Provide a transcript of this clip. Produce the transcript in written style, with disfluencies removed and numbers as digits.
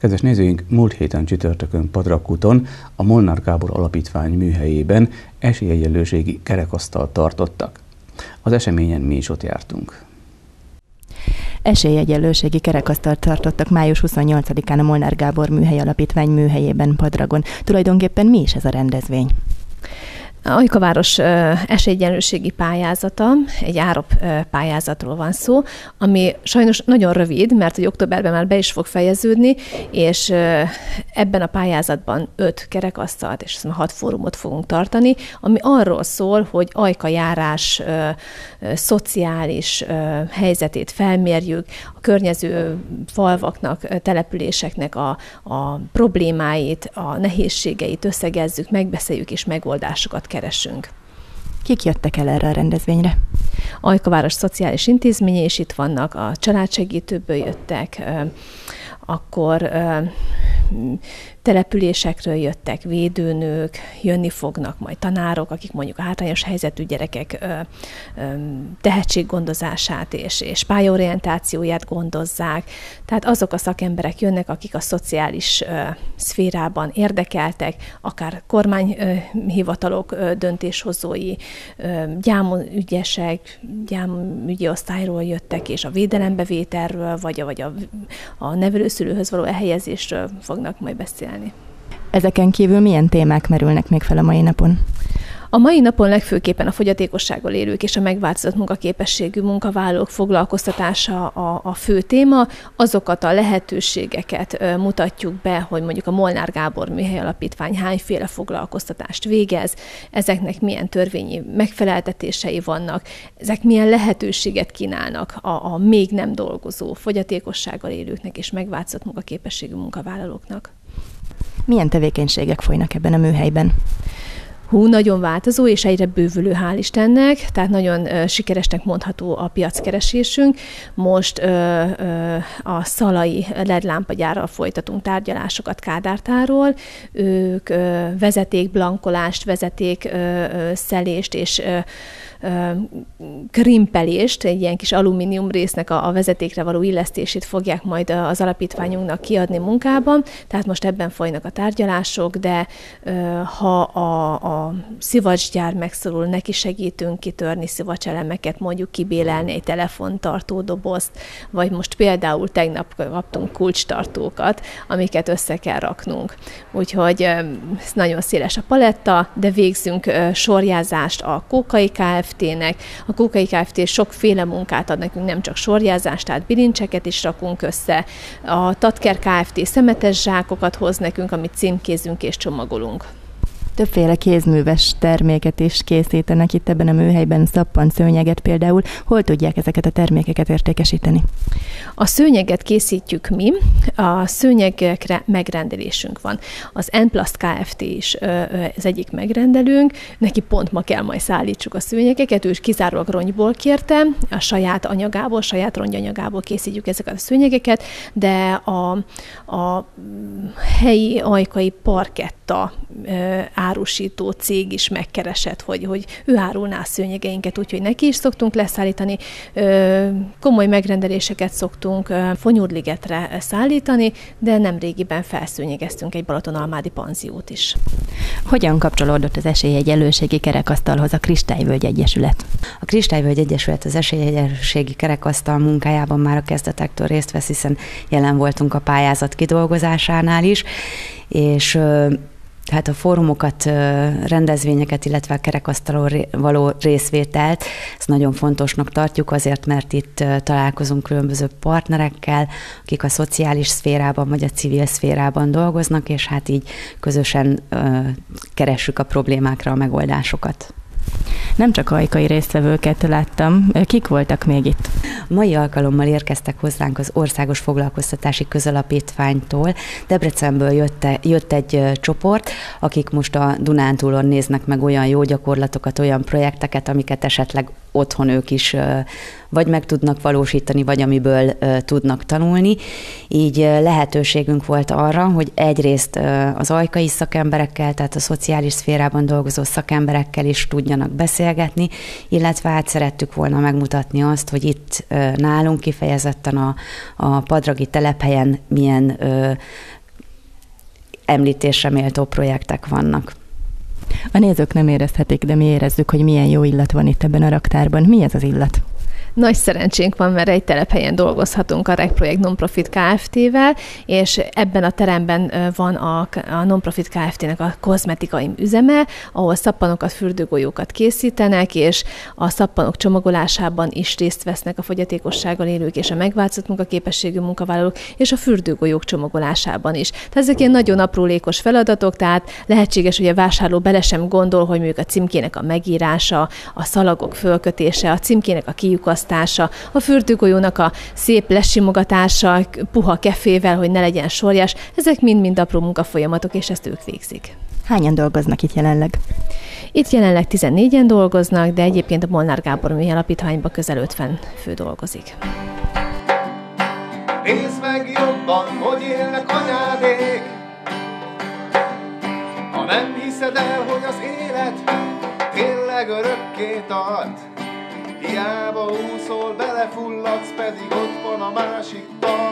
Kedves nézőink, múlt héten csütörtökön Padrakúton a Molnár Gábor Alapítvány műhelyében esélyegyenlőségi kerekasztalt tartottak. Az eseményen mi is ott jártunk. Esélyegyenlőségi kerekasztalt tartottak május 28-án a Molnár Gábor Műhely Alapítvány műhelyében Padragon. Tulajdonképpen mi is ez a rendezvény? Ajkaváros esélyegyenlőségi pályázata, egy árop pályázatról van szó, ami sajnos nagyon rövid, mert hogy októberben már be is fog fejeződni, és ebben a pályázatban 5 kerekasztalt és 6 fórumot fogunk tartani, ami arról szól, hogy Ajka járás szociális helyzetét felmérjük, a környező falvaknak, településeknek a problémáit, a nehézségeit összegezzük, megbeszéljük és megoldásokat keresünk. Kik jöttek el erre a rendezvényre? Ajkaváros szociális intézménye is itt vannak, a családsegítőből jöttek, akkor településekről jöttek védőnők, jönni fognak majd tanárok, akik mondjuk a hátrányos helyzetű gyerekek tehetséggondozását és pályaorientációját gondozzák. Tehát azok a szakemberek jönnek, akik a szociális szférában érdekeltek, akár kormányhivatalok döntéshozói, gyámügyesek, gyámügyi osztályról jöttek, és a védelembevételről, vagy a nevelőszülőhöz való elhelyezésről fognak majd beszélni. Ezeken kívül milyen témák merülnek még fel a mai napon? A mai napon legfőképpen a fogyatékossággal élők és a megváltozott munkaképességű munkavállalók foglalkoztatása a fő téma. Azokat a lehetőségeket mutatjuk be, hogy mondjuk a Molnár Gábor Műhely Alapítvány hányféle foglalkoztatást végez, ezeknek milyen törvényi megfeleltetései vannak, ezek milyen lehetőséget kínálnak a még nem dolgozó fogyatékossággal élőknek és megváltozott munkaképességű munkavállalóknak. Milyen tevékenységek folynak ebben a műhelyben? Nagyon változó és egyre bővülő, hál' Istennek, tehát nagyon sikeresnek mondható a piackeresésünk. Most a szalai LED lámpagyárral folytatunk tárgyalásokat Kádártáról. Ők vezetékblankolást, vezetékszelést és krimpelést, egy ilyen kis alumínium résznek a vezetékre való illesztését fogják majd az alapítványunknak kiadni munkában, tehát most ebben folynak a tárgyalások, de ha a szivacsgyár megszorul, neki segítünk kitörni szivacselemeket, mondjuk kibélelni egy telefontartó dobozt, vagy most például tegnap kaptunk kulcstartókat, amiket össze kell raknunk. Úgyhogy nagyon széles a paletta, de végzünk sorjázást a Kókai Kft-nek. A Kókai Kft. Sokféle munkát ad nekünk, nem csak sorjázást, tehát bilincseket is rakunk össze. A Tatker Kft. Szemetes zsákokat hoz nekünk, amit címkézünk és csomagolunk. Többféle kézműves terméket is készítenek itt ebben a műhelyben, szappan, szőnyeget például. Hol tudják ezeket a termékeket értékesíteni? A szőnyeget készítjük mi, a szőnyegekre megrendelésünk van. Az N-Plast Kft. Is az egyik megrendelőnk, neki pont ma kell majd szállítsuk a szőnyegeket, ő is kizárólag rongyból kérte, a saját anyagából, saját rongyanyagából készítjük ezeket a szőnyegeket, de a helyi ajkai parketta árusító cég is megkeresett, hogy ő árulná a szőnyegeinket, úgyhogy neki is szoktunk leszállítani. Komoly megrendeléseket szoktunk Fonyódligetre szállítani, de nemrégiben felszőnyegeztünk egy balatonalmádi panziót is. Hogyan kapcsolódott az Esélyegyenlőségi Kerekasztalhoz a Kristályvölgy Egyesület? A Kristályvölgy Egyesület az Esélyegyenlőségi Kerekasztal munkájában már a kezdetektől részt vesz, hiszen jelen voltunk a pályázat kidolgozásánál is, és hát a fórumokat, rendezvényeket, illetve a kerekasztalon való részvételt, ezt nagyon fontosnak tartjuk azért, mert itt találkozunk különböző partnerekkel, akik a szociális szférában vagy a civil szférában dolgoznak, és hát így közösen keressük a problémákra a megoldásokat. Nem csak ajkai résztvevőket láttam, kik voltak még itt? A mai alkalommal érkeztek hozzánk az Országos Foglalkoztatási Közalapítványtól. Debrecenből jött egy csoport, akik most a Dunántúlon néznek meg olyan jó gyakorlatokat, olyan projekteket, amiket esetleg otthon ők is vagy meg tudnak valósítani, vagy amiből tudnak tanulni. Így lehetőségünk volt arra, hogy egyrészt az ajkai szakemberekkel, tehát a szociális szférában dolgozó szakemberekkel is tudjanak beszélgetni, illetve hát szerettük volna megmutatni azt, hogy itt nálunk kifejezetten a Padragi telephelyen milyen említésre méltó projektek vannak. A nézők nem érezhetik, de mi érezzük, hogy milyen jó illat van itt ebben a raktárban. Mi ez az illat? Nagy szerencsénk van, mert egy telephelyen dolgozhatunk a REG Projekt Nonprofit Kft-vel, és ebben a teremben van a Nonprofit Kft-nek a kozmetikai üzeme, ahol szappanokat, fürdőgolyókat készítenek, és a szappanok csomagolásában is részt vesznek a fogyatékossággal élők és a megváltozott munkaképességű munkavállalók, és a fürdőgolyók csomagolásában is. Tehát ezek ilyen nagyon aprólékos feladatok, tehát lehetséges, hogy a vásárló bele sem gondol, hogy mondjuk a címkének a megírása, a szalagok fölkötése, a címkének a kilyukasztása, a fürdőgolyónak a szép lesimogatása, puha kefével, hogy ne legyen sorjás, ezek mind-mind apró munkafolyamatok, és ezt ők végzik. Hányan dolgoznak itt jelenleg? Itt jelenleg 14-en dolgoznak, de egyébként a Molnár Gábor Műhely Alapítványban közel 50 fő dolgozik. Nézd meg jobban, hogy élnek anyádék, ha nem hiszed el, hogy az élet tényleg örökké tart. Hiába úszol, belefulladsz, pedig ott van a másik part.